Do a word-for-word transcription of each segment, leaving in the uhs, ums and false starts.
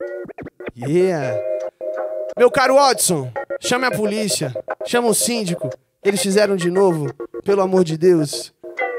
Yeah. Meu caro Watson, chame a polícia, chama o síndico. Eles fizeram de novo, pelo amor de Deus.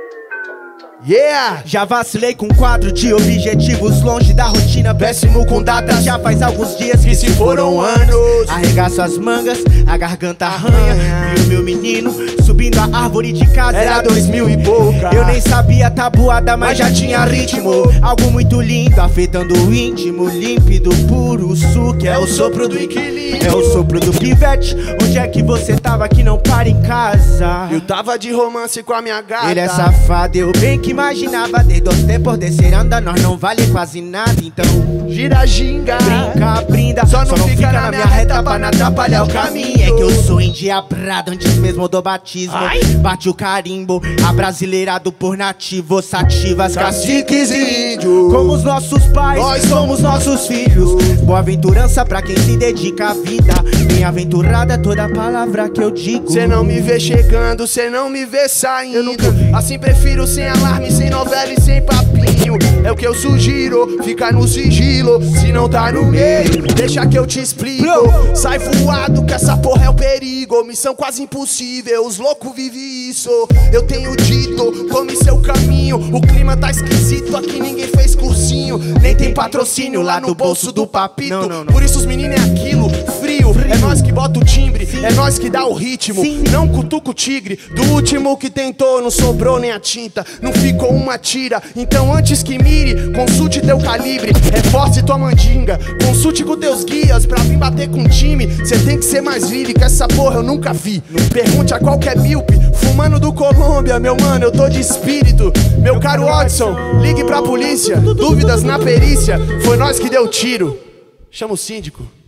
Yeah! Já vacilei com quadro de objetivos, longe da rotina, péssimo com datas. Já faz alguns dias que se foram anos. Arregaço as mangas, a garganta arranha. Vi o meu menino subindo a árvore de casa. Era dois mil e pouca. Eu nem sabia tabuada, mas já tinha ritmo. Algo muito lindo, afetando o íntimo. Límpido, puro suco, é o sopro do equilíbrio. É o sopro do pivete. Onde é que você tava que não para em casa? Eu tava de romance com a minha gata. Ele é safado, eu bem que imaginava. Desde os tempos desse anda, nós não vale quase nada. Então gira, ginga, brinca, brinda. Só não, Só não fica, fica na minha reta pra não atrapalhar o caminho. É que eu sou endiabrado antes mesmo do batismo. Ai. Bate o carimbo, abrasileirado por nativos, sativas, caciques e índios. Como os nossos pais, nós somos nossos filhos. Boa-aventurança pra quem se dedica à vida. Bem-aventurada toda palavra que eu digo. Cê não me vê chegando, cê não me vê saindo. Eu nunca vi. Assim prefiro sem alarme, sem novela e sem papinho. É o que eu sugiro, fica no sigilo. Se não tá no meio, deixa que eu te explico. Sai voado que essa porra é o perigo. Missão quase impossível, os loucos vivem isso. Eu tenho dito, tome seu caminho. O clima tá esquisito, aqui ninguém fez cursinho. Nem tem patrocínio lá no bolso do papito. Não, não, não. Por isso os meninos é aquilo, frio, frio. É nós que bota o timbre, sim. É nós que dá o ritmo. Sim. Não cutuca o tigre, do último que tentou não sobrou nem a tinta. Não ficou uma tira, então antes que mire, consulte teu calibre. Reforce tua mandinga, consulte com teus guias. Pra vir bater com o time, cê tem que ser mais livre, que essa porra eu nunca vi. Pergunte a qualquer míope, fumando do Colômbia. Meu mano, eu tô de espírito. Meu caro Watson, ligue pra polícia. Dúvidas na perícia, foi nós que deu tiro. Chama o síndico.